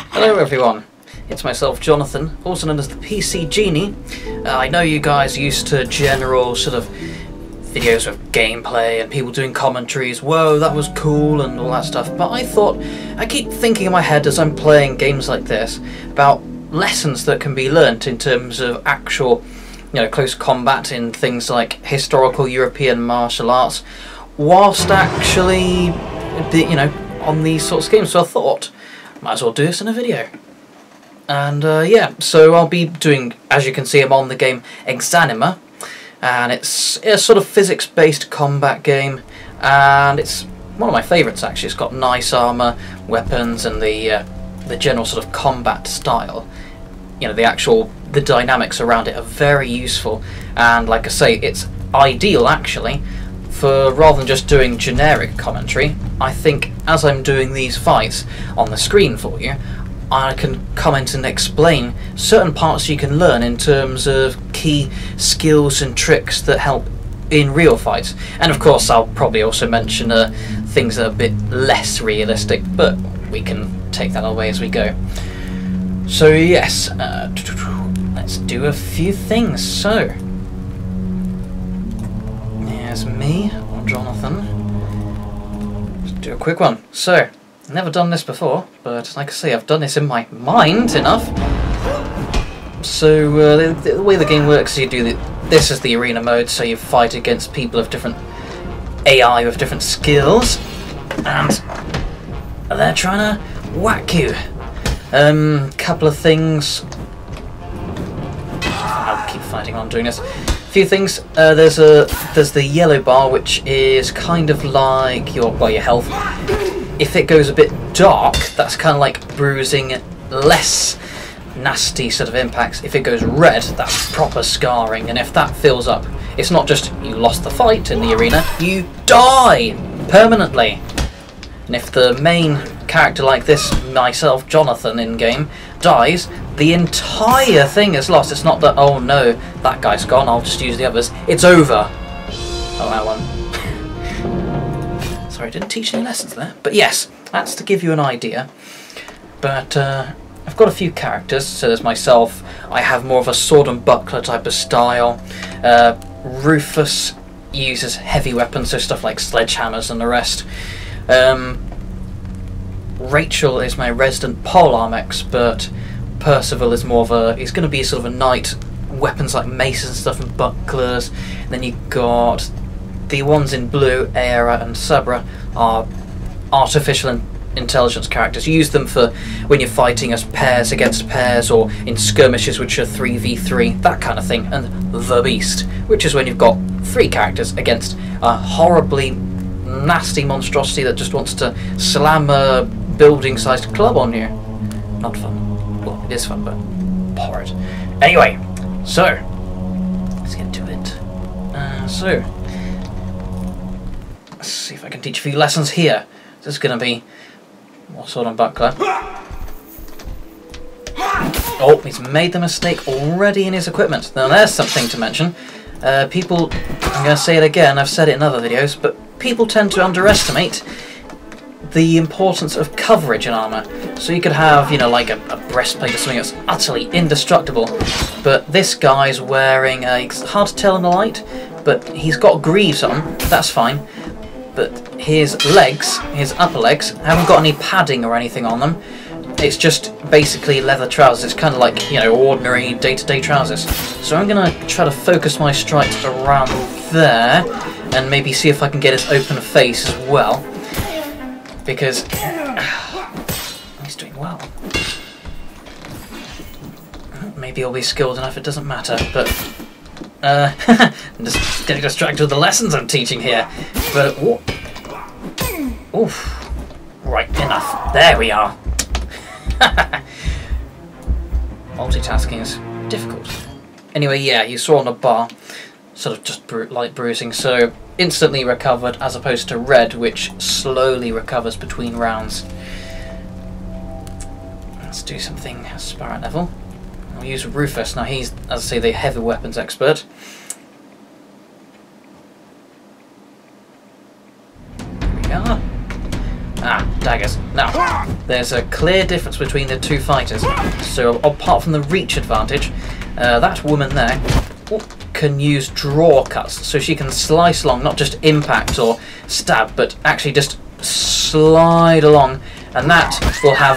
Hello everyone, it's myself Jonathan, also known as the PC Genie. I know you guys used to general sort of videos of gameplay and people doing commentaries, whoa that was cool and all that stuff, but I keep thinking in my head as I'm playing games like this about lessons that can be learnt in terms of actual, close combat in things like historical European martial arts, whilst actually, on these sorts of games. So I thought, might as well do this in a video. And yeah, so I'll be doing, as you can see, I'm on the game Exanima, and it's a sort of physics-based combat game, and it's one of my favourites actually. It's got nice armour, weapons, and the general sort of combat style. The dynamics around it are very useful, and like I say, it's ideal actually for, rather than just doing generic commentary, I think as I'm doing these fights on the screen for you, I can comment and explain certain parts you can learn in terms of key skills and tricks that help in real fights. And of course I'll probably also mention things that are a bit less realistic, but we can take that away as we go. So yes, let's do a few things. So, here's me, or Jonathan. Let's do a quick one. So, never done this before, but like I say, I've done this in my mind enough. So the way the game works is you do this is the arena mode, so you fight against people of different AI with different skills, and they're trying to whack you. Couple of things. I'll keep fighting on doing this. A few things. There's the yellow bar, which is kind of like your health. If it goes a bit dark, that's kind of like bruising, less nasty sort of impacts. If it goes red, that's proper scarring, and if that fills up, it's not just you lost the fight in the arena, you die permanently. And if the main character like this, myself, Jonathan, in-game, dies, the entire thing is lost. It's not that, oh no, that guy's gone, I'll just use the others. It's over. Oh, that one. Sorry, I didn't teach any lessons there. But yes, that's to give you an idea. But I've got a few characters. So there's myself. I have more of a sword and buckler type of style. Rufus uses heavy weapons, so stuff like sledgehammers and the rest. Rachel is my resident polearm expert. Percival is more of he's going to be sort of a knight, weapons like maces and stuff and bucklers. And then you've got the ones in blue, Aera and Sabra, are artificial intelligence characters. You use them for when you're fighting as pairs against pairs, or in skirmishes which are 3v3, that kind of thing. And the Beast, which is when you've got 3 characters against a horribly nasty monstrosity that just wants to slam a building-sized club on you. Not fun. Well, it is fun, but horrid. Anyway, so let's get to it. Let's see if I can teach a few lessons here. This is going to be more sword and buckler. Oh, he's made the mistake already in his equipment. Now there's something to mention. People, I'm going to say it again, I've said it in other videos, but people tend to underestimate the importance of coverage in armour. So you could have, like a breastplate or something that's utterly indestructible, but this guy's wearing it's hard to tell in the light, but he's got greaves on, that's fine, but his legs, his upper legs, haven't got any padding or anything on them. It's just basically leather trousers. It's kind of like, ordinary day-to-day trousers. So I'm going to try to focus my strikes around there, and maybe see if I can get his open face as well, because he's doing well. Maybe he'll be skilled enough, it doesn't matter, but I'm just getting distracted with the lessons I'm teaching here. But oof, right, enough. There we are. Multitasking is difficult. Anyway, yeah, you saw on the bar, sort of just light bruising, so instantly recovered, as opposed to red, which slowly recovers between rounds. Let's do something Sparrow level. I'll use Rufus. Now he's, as I say, the heavy weapons expert. Here we are. Ah, daggers. Now, there's a clear difference between the two fighters. So apart from the reach advantage, that woman there can use draw cuts, so she can slice along, not just impact or stab, but actually just slide along, and that will have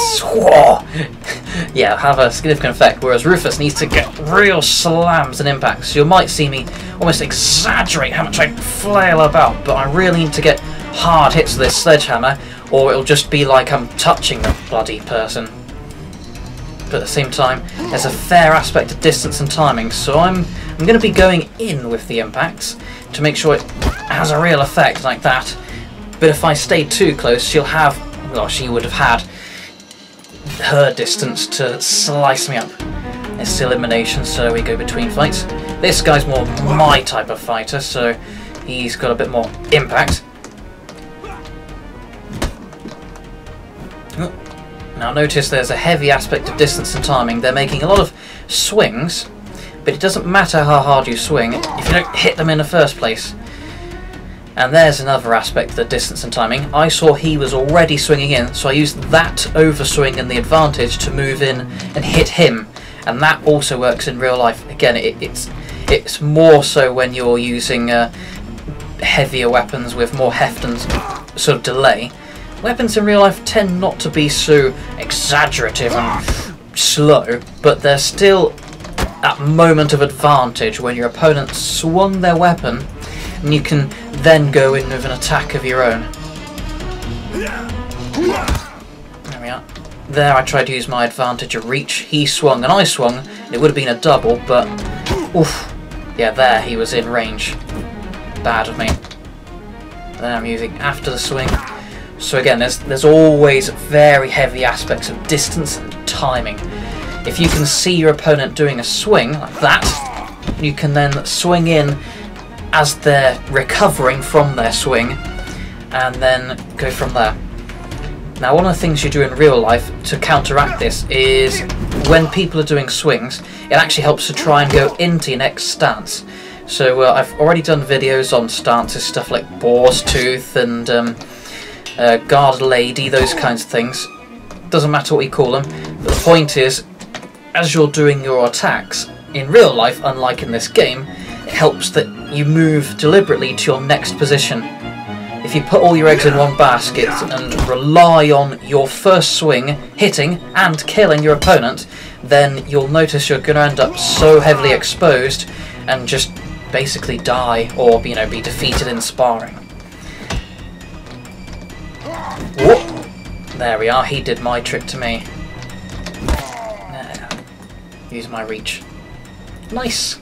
have a significant effect, whereas Rufus needs to get real slams and impacts. So you might see me almost exaggerate how much I flail about, but I really need to get hard hits with this sledgehammer, or it'll just be like I'm touching the bloody person. But at the same time, there's a fair aspect of distance and timing, so I'm going to be going in with the impacts to make sure it has a real effect like that. But if I stay too close, she would have had her distance to slice me up. It's still elimination, so we go between fights. This guy's more my type of fighter, so he's got a bit more impact. Now notice there's a heavy aspect of distance and timing. They're making a lot of swings, but it doesn't matter how hard you swing if you don't hit them in the first place. And there's another aspect of the distance and timing. I saw he was already swinging in, so I used that overswing and the advantage to move in and hit him. And that also works in real life. Again, it's more so when you're using heavier weapons with more heft and sort of delay. Weapons in real life tend not to be so exaggerative and slow, but they're still that moment of advantage when your opponent swung their weapon, and you can then go in with an attack of your own. There we are. There I tried to use my advantage of reach. He swung and I swung. It would have been a double, but oof. Yeah, there he was in range. Bad of me. Then I'm using after the swing. So again, there's always very heavy aspects of distance and timing. If you can see your opponent doing a swing like that, you can then swing in as they're recovering from their swing, and then go from there. Now, one of the things you do in real life to counteract this is when people are doing swings, it actually helps to try and go into your next stance. So I've already done videos on stances, stuff like Boar's Tooth and Guard Lady, those kinds of things. Doesn't matter what you call them, but the point is, as you're doing your attacks, in real life, unlike in this game, it helps that you move deliberately to your next position. If you put all your eggs in one basket and rely on your first swing hitting and killing your opponent, then you'll notice you're going to end up so heavily exposed and just basically die, or be defeated in sparring. Whoop. There we are, he did my trick to me. Use my reach. Nice!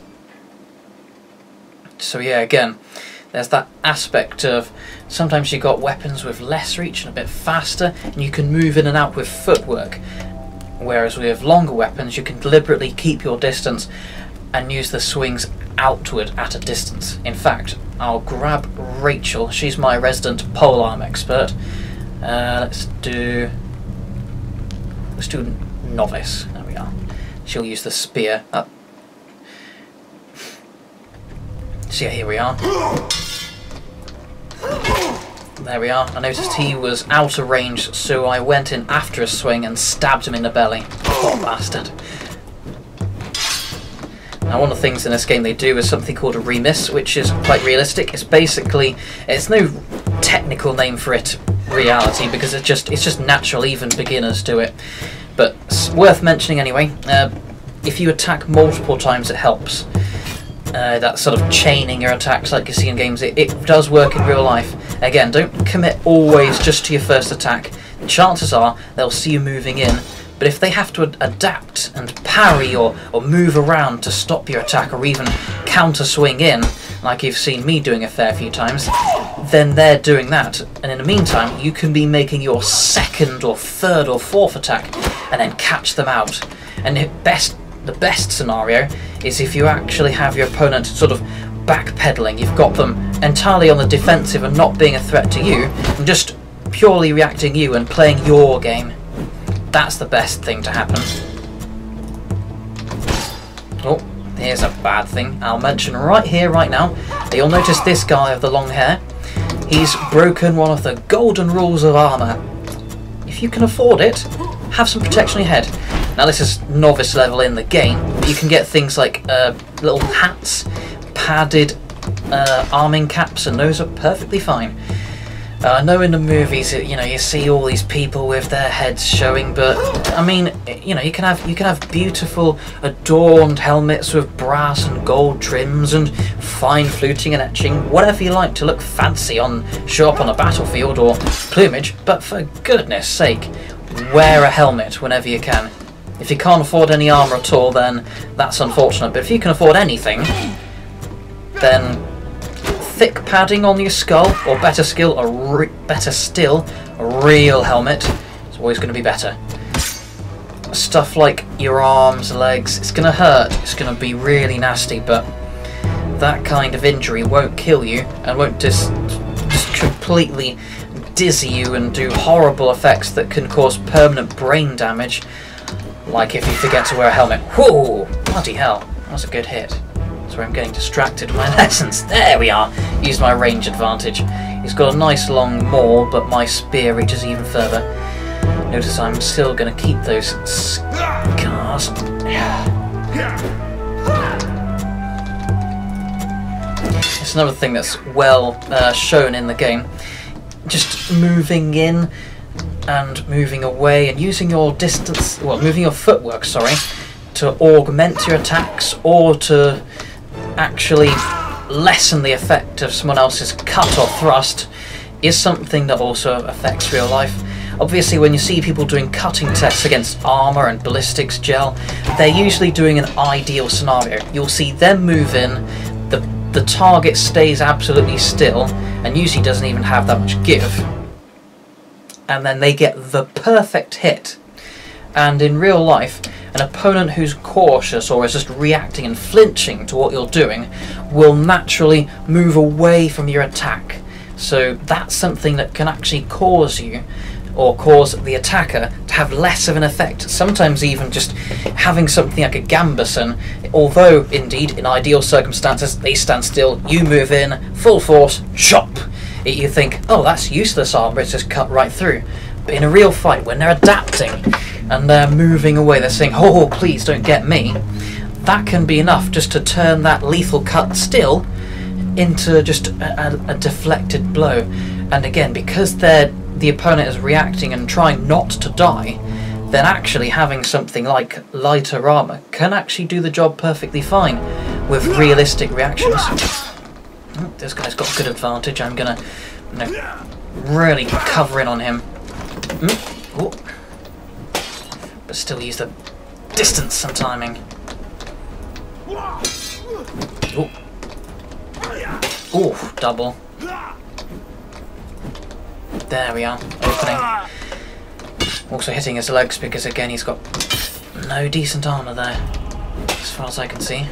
So yeah, again, there's that aspect of sometimes you got weapons with less reach and a bit faster, and you can move in and out with footwork. Whereas with longer weapons, you can deliberately keep your distance and use the swings outward at a distance. In fact, I'll grab Rachel. She's my resident polearm expert. Let's do novice. There we are. She'll use the spear. So yeah, here we are. There we are. I noticed he was out of range, so I went in after a swing and stabbed him in the belly. Poor bastard. Now, one of the things in this game they do is something called a remiss, which is quite realistic. It's no technical name for it, reality, because it's just natural. Even beginners do it. But it's worth mentioning anyway. If you attack multiple times, it helps. That sort of chaining your attacks like you see in games, it does work in real life. Again, don't commit always just to your first attack. The chances are they'll see you moving in, but if they have to adapt and parry or move around to stop your attack, or even counter swing in, like you've seen me doing a fair few times, then they're doing that, and in the meantime you can be making your second or third or fourth attack and then catch them out. And the best scenario is if you actually have your opponent sort of backpedaling. You've got them entirely on the defensive and not being a threat to you, and just purely reacting you and playing your game. That's the best thing to happen. Oh, here's a bad thing I'll mention right here, right now. You'll notice this guy with the long hair. He's broken one of the golden rules of armour. if you can afford it, have some protection on your head. Now this is novice level in the game, but you can get things like little hats, padded arming caps, and those are perfectly fine. I know in the movies, you see all these people with their heads showing, but I mean, you can have beautiful, adorned helmets with brass and gold trims and fine fluting and etching, whatever you like to look fancy show up on a battlefield, or plumage. But for goodness sake, wear a helmet whenever you can. If you can't afford any armour at all, then that's unfortunate. But if you can afford anything, then thick padding on your skull, or better still, a real helmet is always going to be better. Stuff like your arms, legs, it's going to hurt, it's going to be really nasty, but that kind of injury won't kill you and won't just completely dizzy you and do horrible effects that can cause permanent brain damage, like if you forget to wear a helmet. Whoa! Bloody hell, that was a good hit. Where I'm getting distracted with my lessons. There we are! Use my range advantage. He's got a nice long maul, but my spear reaches even further. Notice I'm still going to keep those scars. It's another thing that's well shown in the game. Just moving in and moving away and using your distance, well, moving your footwork, sorry, to augment your attacks or to actually lessen the effect of someone else's cut or thrust is something that also affects real life. Obviously, when you see people doing cutting tests against armour and ballistics gel, they're usually doing an ideal scenario. You'll see them move in, the target stays absolutely still and usually doesn't even have that much give, and then they get the perfect hit. And in real life, an opponent who's cautious or is just reacting and flinching to what you're doing will naturally move away from your attack. So that's something that can actually cause you, or cause the attacker, to have less of an effect. Sometimes even just having something like a gambeson, although indeed in ideal circumstances they stand still, you move in, full force, chop! You think, oh, that's useless armor, it's just cut right through. But in a real fight, when they're adapting and they're moving away, they're saying, oh, please don't get me, that can be enough just to turn that lethal cut still into just a deflected blow. And again, because the opponent is reacting and trying not to die, then actually having something like lighter armor can actually do the job perfectly fine with realistic reactions. Oh, this guy's got a good advantage. I'm gonna really cover in on him. Oh. But still use the distance and timing. Oh. Oh, double. There we are, opening. Also hitting his legs because again he's got no decent armour there, as far as I can see.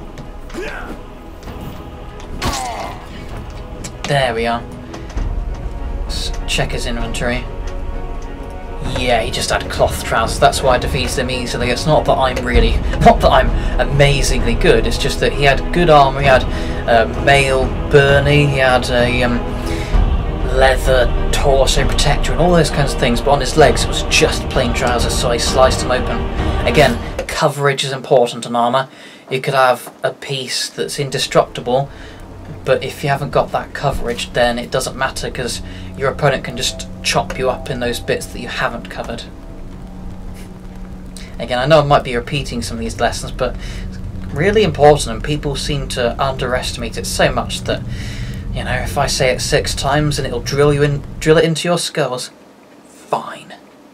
There we are. Let's check his inventory. Yeah, he just had cloth trousers, that's why I defeated him easily. It's not that I'm amazingly good, it's just that he had good armour, he had mail burnie, he had a leather torso protector and all those kinds of things, but on his legs it was just plain trousers, so I sliced him open. Again, coverage is important in armour. You could have a piece that's indestructible, but if you haven't got that coverage, then it doesn't matter because your opponent can just chop you up in those bits that you haven't covered. Again, I know I might be repeating some of these lessons, but it's really important and people seem to underestimate it so much that, you know, if I say it 6 times and it'll drill it into your skulls, fine.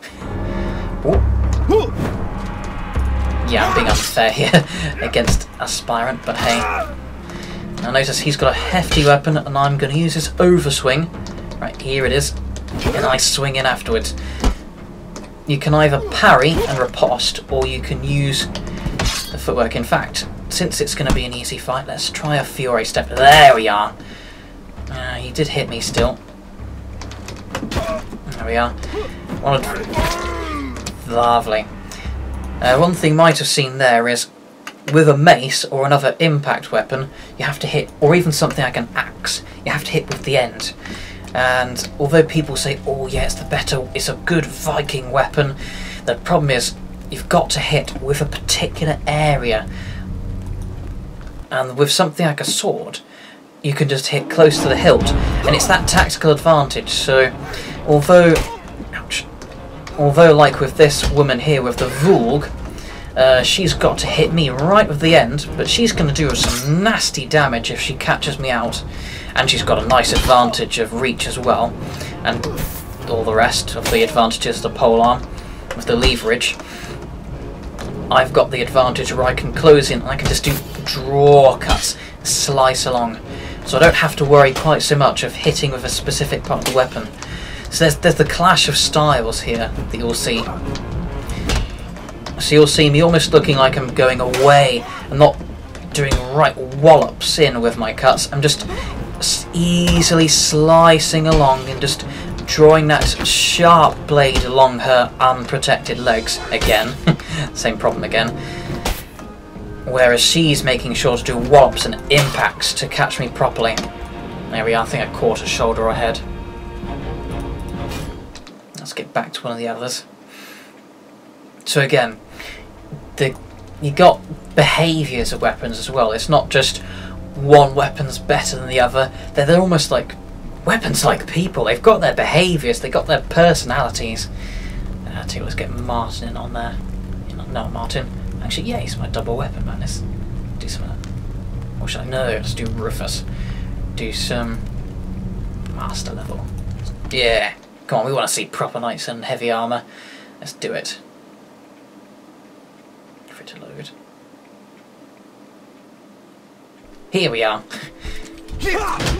Ooh. Yeah, I'm being unfair here against Aspirant, but hey. Now notice he's got a hefty weapon and I'm going to use his overswing. Right, here it is. And I swing in afterwards. You can either parry and riposte, or you can use the footwork. In fact, since it's going to be an easy fight, let's try a Fury Step. There we are. He did hit me still. There we are. Lovely. One thing you might have seen there is, with a mace or another impact weapon, you have to hit, or even something like an axe, you have to hit with the end. And although people say, oh yeah, it's a good Viking weapon, the problem is you've got to hit with a particular area. And with something like a sword, you can just hit close to the hilt, and it's that tactical advantage. So although like with this woman here with the Vulg, she's got to hit me right with the end, but she's going to do some nasty damage if she catches me out. And she's got a nice advantage of reach as well, and all the rest of the advantages, the polearm with the leverage. I've got the advantage where I can close in and I can just do draw cuts, slice along, so I don't have to worry quite so much of hitting with a specific part of the weapon. So there's the clash of styles here that you'll see. So you'll see me almost looking like I'm going away and not doing right wallops in with my cuts. I'm just easily slicing along and just drawing that sharp blade along her unprotected legs again. Same problem again. Whereas she's making sure to do wallops and impacts to catch me properly. There we are, I think I caught her shoulder or head. Let's get back to one of the others. So again, you got behaviours of weapons as well. It's not just one weapon's better than the other. They're almost like weapons like people. They've got their behaviours, they've got their personalities. Let's get Martin in on there. No, Martin. Actually, yeah, he's my double weapon man. Let's do some of that. What should I know? Let's do Rufus. Do some master level. Yeah. Come on, we want to see proper knights and heavy armour. Let's do it. For it to load. Here we are. He's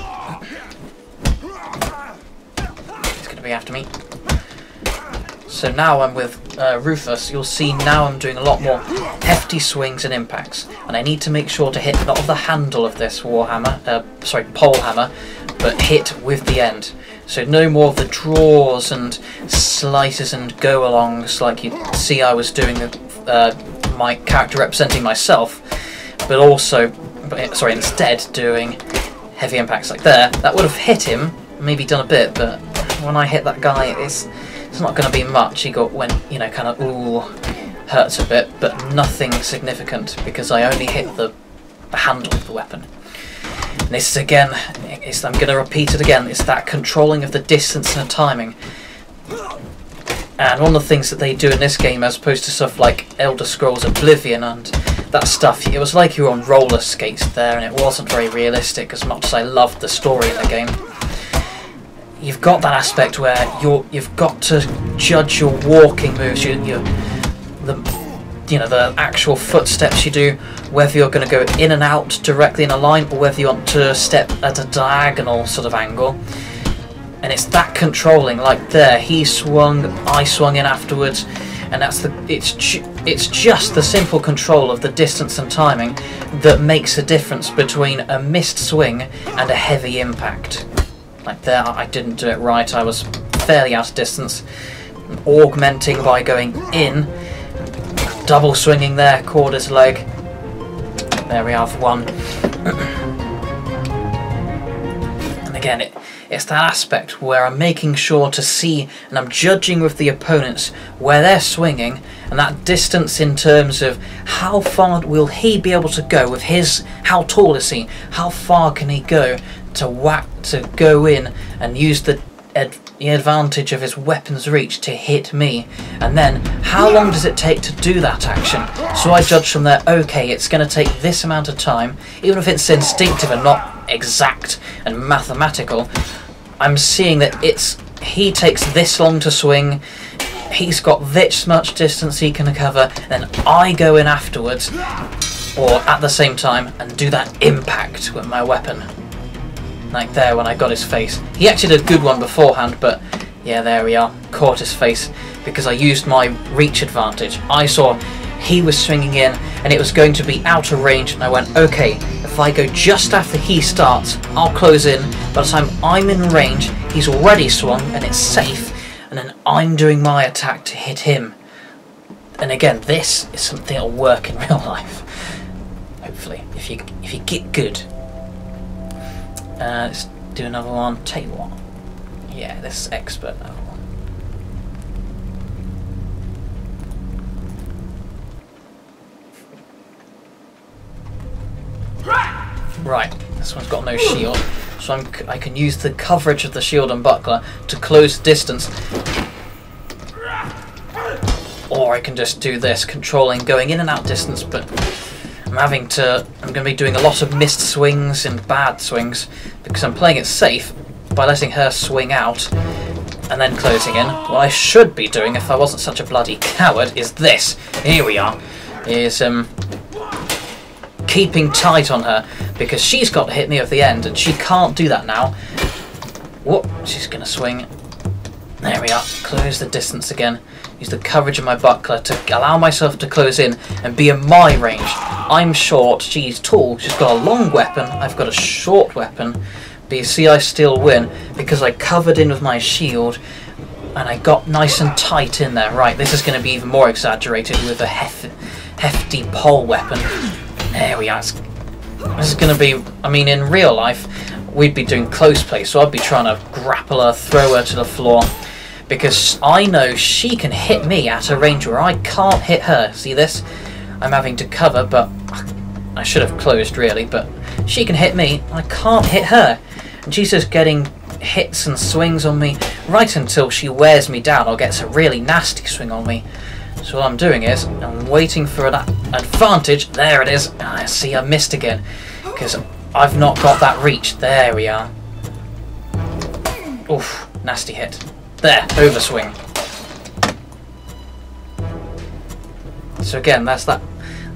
going to be after me. So now I'm with Rufus. You'll see now I'm doing a lot more hefty swings and impacts, and I need to make sure to hit not the handle of this pole hammer, but hit with the end. So no more of the draws and slices and go-alongs like you see I was doing with my character representing myself, but also, instead doing heavy impacts like there. That would have hit him, maybe done a bit, but when I hit that guy, it's not going to be much. He kind of, ooh, hurts a bit, but nothing significant because I only hit the handle of the weapon. And this is again, I'm going to repeat it again, it's that controlling of the distance and the timing. And one of the things that they do in this game, as opposed to stuff like Elder Scrolls Oblivion and that stuff, it was like you were on roller skates there, and it wasn't very realistic as much as I loved the story in the game. You've got that aspect where you've got to judge your walking moves, the actual footsteps you do, whether you're going to go in and out directly in a line or whether you want to step at a diagonal sort of angle. And it's that controlling, like there, he swung, I swung in afterwards, and it's just the simple control of the distance and timing that makes a difference between a missed swing and a heavy impact. Like there, I didn't do it right, I was fairly out of distance. Augmenting by going in, double swinging there, caught his leg. There we have one. And again, it's that aspect where I'm making sure to see and I'm judging with the opponents where they're swinging, and that distance in terms of how far will he be able to go with his, how tall is he, how far can he go to go in and use the advantage of his weapon's reach to hit me, and then how long does it take to do that action. So I judge from there, okay, it's going to take this amount of time, even if it's instinctive and not exact and mathematical. I'm seeing that he takes this long to swing, he's got this much distance he can cover, then I go in afterwards or at the same time and do that impact with my weapon. Like there, when I got his face. He actually did a good one beforehand, but yeah, there we are. Caught his face because I used my reach advantage. I saw he was swinging in and it was going to be out of range, and I went, okay, if I go just after he starts, I'll close in. By the time I'm in range, he's already swung and it's safe, and then I'm doing my attack to hit him. And again, this is something that'll work in real life. Hopefully, if you get good. Let's do another one. Tell you what, Yeah, this is expert level. Right, this one's got no shield, so I can use the coverage of the shield and buckler to close the distance. Or I can just do this, controlling going in and out distance, but I'm going to be doing a lot of missed swings and bad swings, because I'm playing it safe by letting her swing out and then closing in. What I should be doing, if I wasn't such a bloody coward, is this. Here we are. Is keeping tight on her, because she's got to hit me at the end, and she can't do that now. Whoop, she's going to swing. There we are. Close the distance again. Use the coverage of my buckler to allow myself to close in and be in my range. I'm short, she's tall, she's got a long weapon, I've got a short weapon. But you see, I still win because I covered in with my shield and I got nice and tight in there. Right, this is going to be even more exaggerated with a hefty pole weapon. There we are. This is going to be, I mean, in real life, we'd be doing close play, so I'd be trying to grapple her, throw her to the floor, because I know she can hit me at a range where I can't hit her. See this? I'm having to cover, but I should have closed really, but she can hit me, I can't hit her. And she's just getting hits and swings on me right until she wears me down or gets a really nasty swing on me. So what I'm doing is, I'm waiting for that advantage. There it is. I see, I missed again, because I've not got that reach. There we are. Oof, nasty hit. There, overswing. So again, that's that.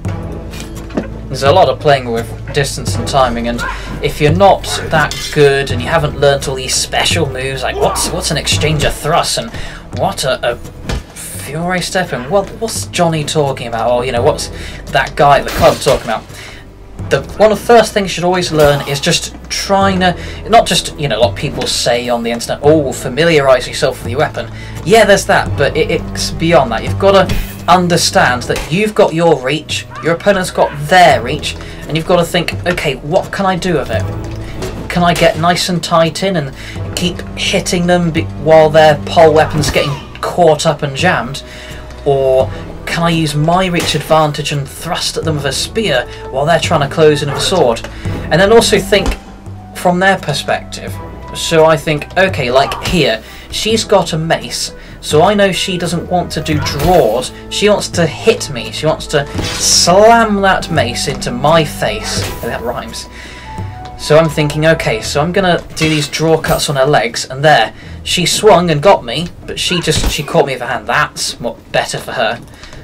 There's a lot of playing with distance and timing, and if you're not that good and you haven't learnt all these special moves, like what's an exchange of thrust and what a Fury step, and what's Johnny talking about, or you know, what's that guy at the club talking about? One of the first things you should always learn is just trying to, not just, you know, a lot of people say on the internet, oh, familiarise yourself with your weapon. Yeah, there's that, but it's beyond that. You've got to understand that you've got your reach, your opponent's got their reach, and you've got to think, okay, what can I do with it? Can I get nice and tight in and keep hitting them while their pole weapon's getting caught up and jammed? Or can I use my reach advantage and thrust at them with a spear while they're trying to close in with a sword? And then also think from their perspective. So I think, okay, like here, she's got a mace, so I know she doesn't want to do draws, she wants to hit me, she wants to slam that mace into my face. That rhymes. So I'm thinking, okay, so I'm gonna do these draw cuts on her legs, and there, she swung and got me, but she caught me with her hand. That's better for her.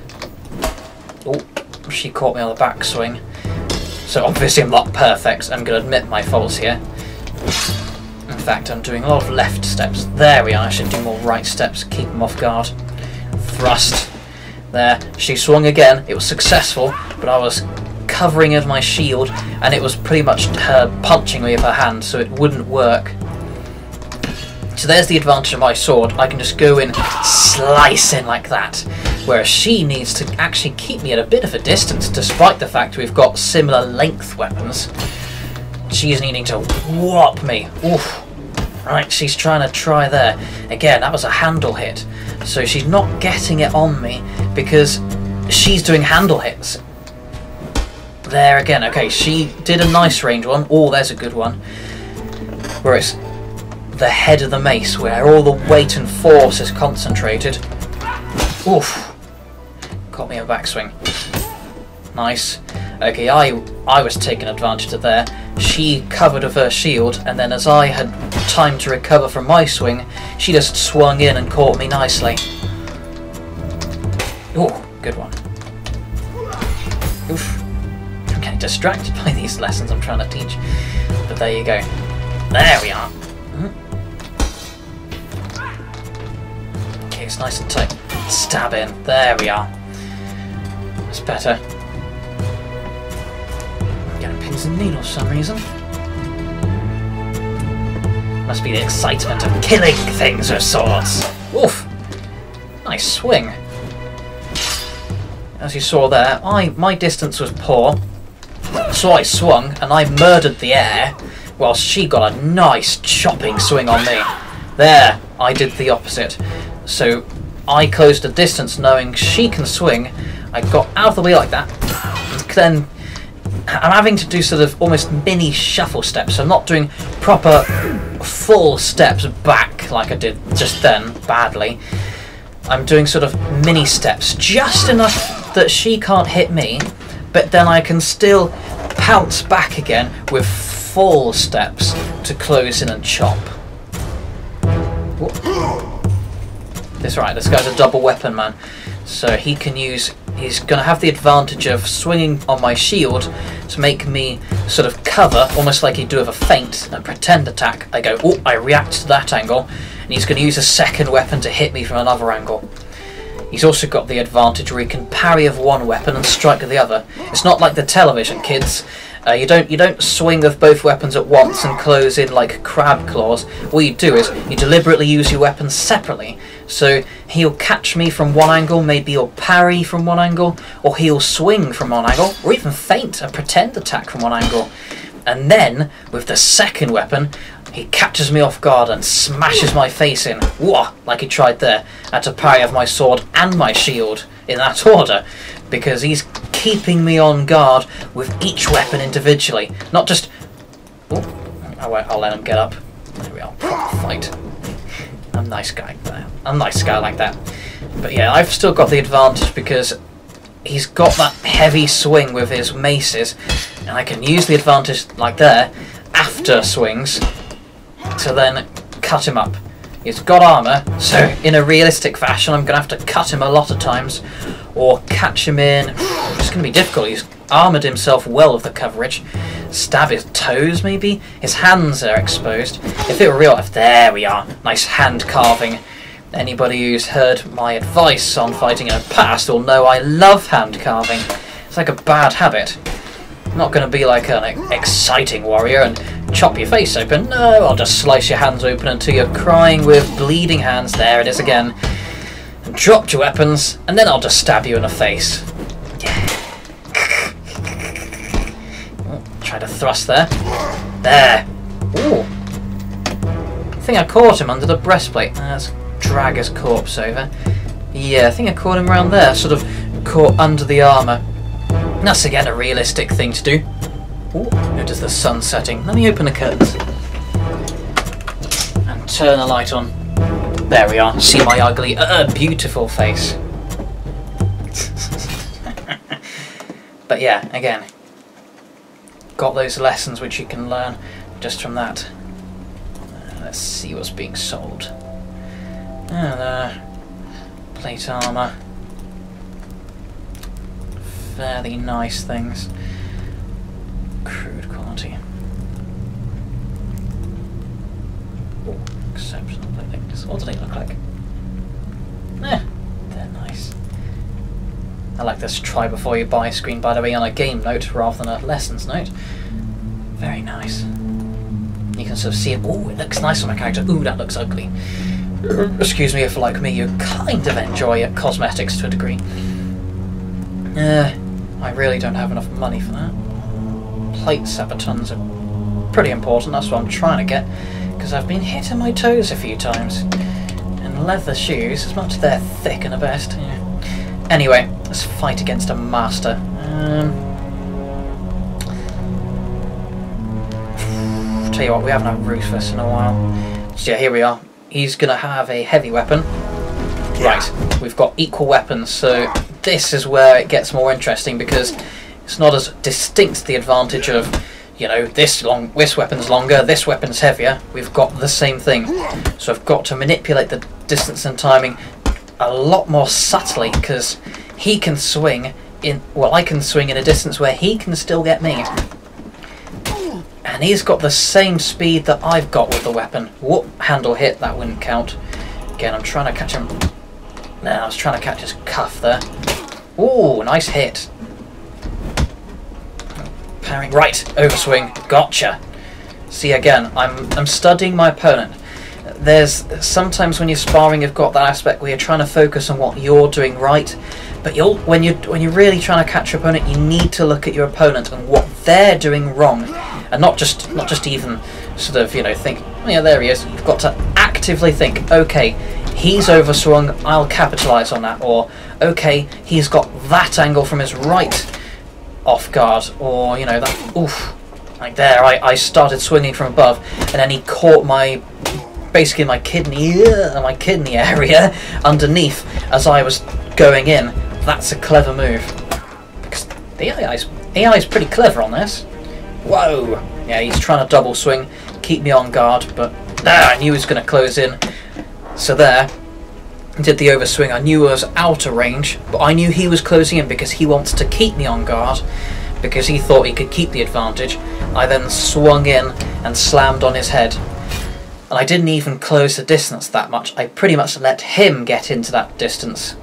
Oh, she caught me on the backswing. So obviously I'm not perfect, I'm gonna admit my faults here. In fact, I'm doing a lot of left steps. There we are, I should do more right steps, keep them off guard. Thrust. There, she swung again, it was successful, but I was covering of my shield, and it was pretty much her punching me with her hand, so it wouldn't work. So there's the advantage of my sword. I can just go in, slice in like that, whereas she needs to actually keep me at a bit of a distance, despite the fact we've got similar length weapons. She's needing to whop me. Oof. Right, she's trying to there. Again, that was a handle hit, so she's not getting it on me because she's doing handle hits. There again, okay, she did a nice range one. Oh, there's a good one. Where it's the head of the mace, where all the weight and force is concentrated. Oof. Got me a backswing. Nice. Okay, I was taking advantage of there. She covered with her shield, and then as I had time to recover from my swing, she just swung in and caught me nicely. Oh, good one. Oof. I'm getting distracted by these lessons I'm trying to teach. But there you go. There we are. Okay, it's nice and tight. Stab in. There we are. That's better. I'm getting pins and needles for some reason. Must be the excitement of killing things with swords. Oof. Nice swing. As you saw there, my distance was poor, so I swung and I murdered the air, whilst she got a nice chopping swing on me. There, I did the opposite. So I closed the distance knowing she can swing. I got out of the way like that. And then I'm having to do sort of almost mini shuffle steps. I'm not doing proper full steps back like I did just then, badly. I'm doing sort of mini steps, just enough that she can't hit me, but then I can still pounce back again with full steps to close in and chop. This guy's a double weapon man, so he can use, he's going to have the advantage of swinging on my shield to make me sort of cover, almost like he'd do with a feint, a pretend attack. I go, oh, I react to that angle, and he's going to use a second weapon to hit me from another angle. He's also got the advantage where he can parry with one weapon and strike with the other. It's not like the television, kids. You don't swing with both weapons at once and close in like crab claws. What you do is you deliberately use your weapons separately. So he'll catch me from one angle, maybe he'll parry from one angle, or he'll swing from one angle, or even feint a pretend attack from one angle. And then, with the second weapon, he catches me off guard and smashes my face in. Whoa, like he tried there. I had to parry with my sword and my shield in that order, because he's keeping me on guard with each weapon individually. Not just... Oh, I'll let him get up. There we are, proper fight. I'm a nice guy there. I'm a nice guy like that. But yeah, I've still got the advantage because he's got that heavy swing with his maces, and I can use the advantage like there after swings to then cut him up. He's got armour, so in a realistic fashion I'm going to have to cut him a lot of times or catch him in. It's going to be difficult. He's armoured himself well with the coverage. Stab his toes maybe? His hands are exposed. If it were real life, there we are. Nice hand carving. Anybody who's heard my advice on fighting in the past will know I love hand carving. It's like a bad habit. I'm not going to be like an exciting warrior and chop your face open. No, I'll just slice your hands open until you're crying with bleeding hands. There it is again. And drop your weapons, and then I'll just stab you in the face. Oh, try to thrust there. There. Ooh. I think I caught him under the breastplate. Let's drag his corpse over. Yeah, I think I caught him around there. Sort of caught under the armour. That's again a realistic thing to do. Ooh, notice the sun setting. Let me open the curtains and turn the light on. There we are. See my ugly, beautiful face. But yeah, again, got those lessons which you can learn just from that. Let's see what's being sold. Plate armour. Fairly nice things. Crude quality. Oh, exceptional things. What do they look like? They're nice. I like this try before you buy screen, by the way, on a game note rather than a lessons note. Very nice. You can sort of see it. Oh, it looks nice on my character. Ooh, that looks ugly. Excuse me if, like me, you kind of enjoy cosmetics to a degree. I really don't have enough money for that. Plate sabatons are pretty important, that's what I'm trying to get, because I've been hitting my toes a few times. And leather shoes, as much as they're thick and the best. Yeah. Anyway, let's fight against a master. Tell you what, we haven't had Ruthless in a while. So yeah, here we are. He's going to have a heavy weapon. Right, we've got equal weapons, so this is where it gets more interesting, because it's not as distinct the advantage of, you know, this weapon's longer, this weapon's heavier. We've got the same thing. So I've got to manipulate the distance and timing a lot more subtly, because he can swing in, well, I can swing in a distance where he can still get me. And he's got the same speed that I've got with the weapon. Whoop, handle hit, that wouldn't count. Again, I'm trying to catch him. No, I was trying to catch his cuff there. Ooh, nice hit. Parrying, right, overswing, gotcha. See, again, I'm studying my opponent. There's sometimes when you're sparring, you've got that aspect where you're trying to focus on what you're doing right, but when you're really trying to catch your opponent, you need to look at your opponent and what they're doing wrong, and not just even sort of, you know, think, oh yeah, there he is. You've got to actively think, okay, he's overswung, I'll capitalise on that, or okay, he's got that angle from his right off guard, or you know, that, oof, like there, I started swinging from above, and then he caught basically my kidney area underneath as I was going in. That's a clever move, because the AI is pretty clever on this. Whoa, yeah, he's trying to double swing, keep me on guard, but I knew he was going to close in. So there, did the overswing. I knew I was out of range, but I knew he was closing in because he wants to keep me on guard, because he thought he could keep the advantage. I then swung in and slammed on his head. And I didn't even close the distance that much. I pretty much let him get into that distance.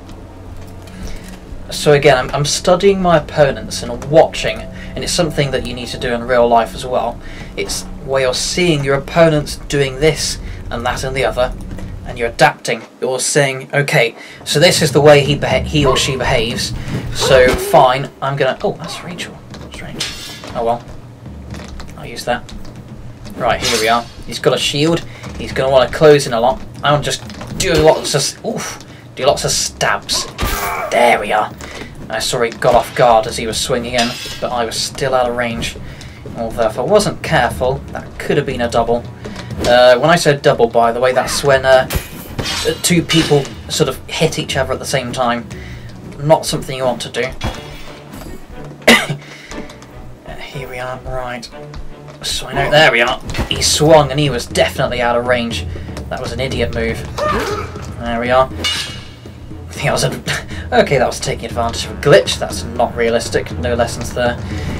So again, I'm studying my opponents and watching, and it's something that you need to do in real life as well. It's where you're seeing your opponents doing this and that and the other, and you're adapting. You're saying, okay, so this is the way he or she behaves, so fine, I'm gonna... Oh, that's Rachel. That's Rachel. Oh well. I'll use that. Right, here we are. He's got a shield. He's gonna want to close in a lot. I want to just do lots of stabs. There we are. I saw he got off guard as he was swinging in, but I was still out of range. Although if I wasn't careful, that could have been a double. When I said double, by the way, that's when two people sort of hit each other at the same time. Not something you want to do. Here we are, right. So I know, there we are. He swung and he was definitely out of range. That was an idiot move. There we are. I think I was okay, that was taking advantage of a glitch. That's not realistic. No lessons there.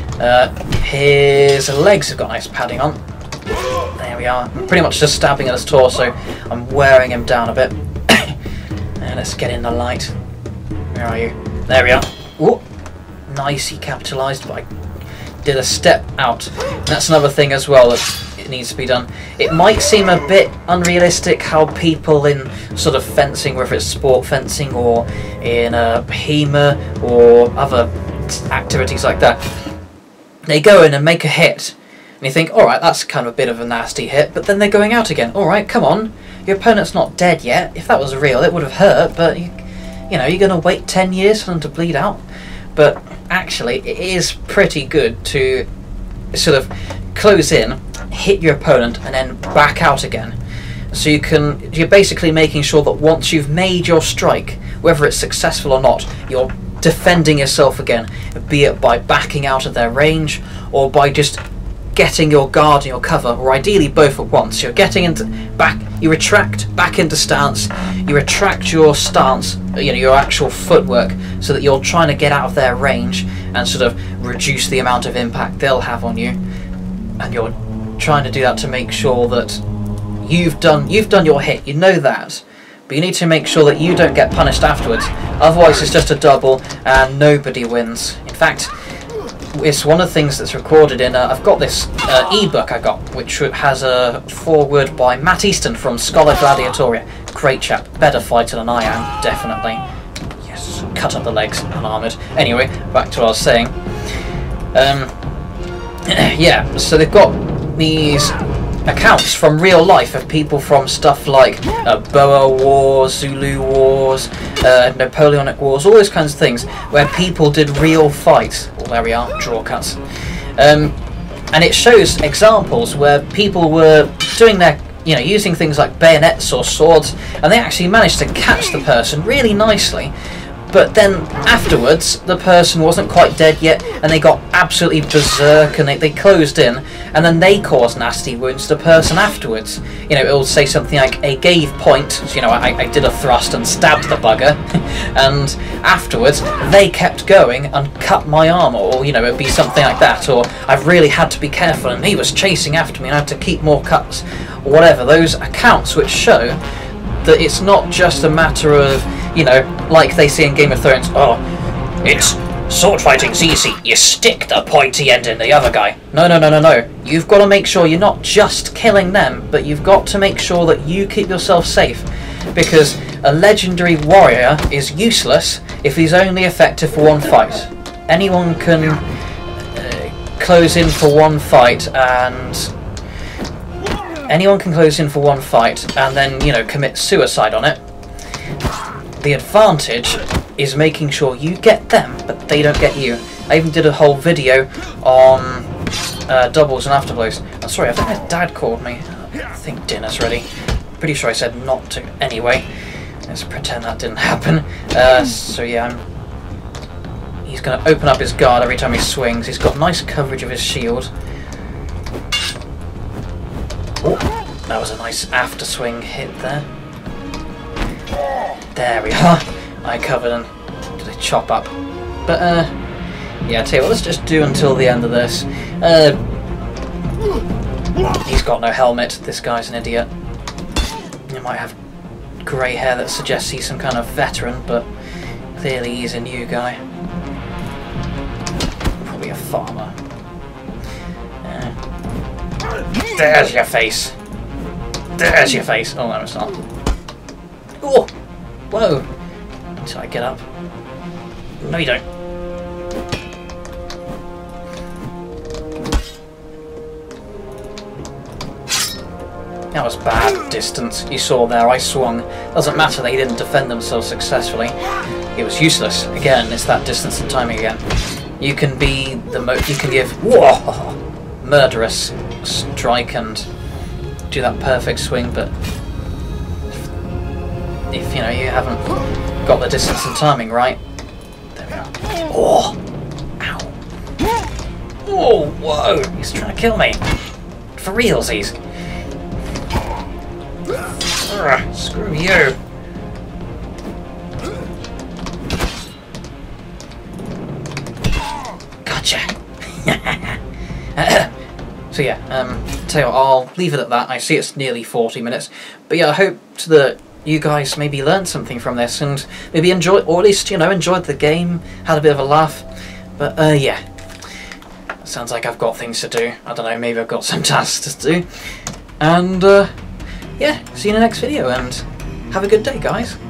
His legs have got nice padding on. There we are. I'm pretty much just stabbing at his torso. I'm wearing him down a bit. And let's get in the light. Where are you? There we are. Ooh, nice, he capitalised, but I did a step out. And that's another thing as well that it needs to be done. It might seem a bit unrealistic how people in sort of fencing, whether it's sport fencing or in HEMA or other activities like that, they go in and make a hit. And you think, alright, that's kind of a bit of a nasty hit, but then they're going out again. Alright, come on, your opponent's not dead yet. If that was real, it would have hurt, but you know, you're going to wait 10 years for them to bleed out. But actually, it is pretty good to sort of close in, hit your opponent, and then back out again. So you're basically making sure that once you've made your strike, whether it's successful or not, you're defending yourself again, be it by backing out of their range or by just getting your guard and your cover, or ideally both at once. You're getting into back, you retract back into stance, you retract your stance, you know, your actual footwork, so that you're trying to get out of their range and sort of reduce the amount of impact they'll have on you. And you're trying to do that to make sure that you've done your hit. You know that, but you need to make sure that you don't get punished afterwards. Otherwise, it's just a double and nobody wins. In fact, it's one of the things that's recorded in. I've got this ebook I got, which has a foreword by Matt Easton from Scholar Gladiatoria. Great chap, better fighter than I am, definitely. Yes, cut up the legs, unarmoured. Anyway, back to what I was saying. Yeah, so they've got these accounts from real life of people from stuff like Boer Wars, Zulu Wars, Napoleonic Wars, all those kinds of things, where people did real fights. Well, there we are, draw cuts. And it shows examples where people were doing their, you know, using things like bayonets or swords, and they actually managed to catch the person really nicely. But then afterwards, the person wasn't quite dead yet, and they got absolutely berserk, and they closed in, and then they caused nasty wounds to the person afterwards. You know, it'll say something like, "I gave point," so, you know, I did a thrust and stabbed the bugger, and afterwards they kept going and cut my arm, or, you know, it'd be something like that, or I really had to be careful, and he was chasing after me, and I had to keep more cuts, or whatever. Those accounts which show that it's not just a matter of, you know, like they say in Game of Thrones, oh, it's sword fighting's easy, you stick the pointy end in the other guy. No, no, no, no, no. You've got to make sure you're not just killing them, but you've got to make sure that you keep yourself safe. Because a legendary warrior is useless if he's only effective for one fight. Anyone can close in for one fight and anyone can close in for one fight and then, you know, commit suicide on it. The advantage is making sure you get them, but they don't get you. I even did a whole video on doubles and afterblows. I'm sorry, I think my dad called me. I think dinner's ready. Pretty sure I said not to anyway. Let's pretend that didn't happen. So yeah, he's going to open up his guard every time he swings. He's got nice coverage of his shield. Oh, that was a nice after swing hit there. There we are. I covered and did a chop up. But yeah, I tell you what, let's just do until the end of this. He's got no helmet. This guy's an idiot. He might have grey hair that suggests he's some kind of veteran, but clearly he's a new guy. Probably a farmer. There's your face. There's your face. Oh, no, it's not. Oh! Whoa! Until I get up. No, you don't. That was bad distance. You saw there, I swung. Doesn't matter, they didn't defend themselves successfully. It was useless. Again, it's that distance and timing again. You can be the you can give whoa, murderous strike and do that perfect swing, but if you know you haven't got the distance and timing right, there we go. Oh, ow! Oh, whoa! He's trying to kill me. For realsies. Screw you. Gotcha. So yeah, tell you what, I'll leave it at that. I see it's nearly 40 minutes. But yeah, I hope that you guys maybe learned something from this and maybe enjoyed, or at least, you know, enjoyed the game, had a bit of a laugh. But yeah, sounds like I've got things to do. I don't know, maybe I've got some tasks to do. And yeah, see you in the next video and have a good day, guys.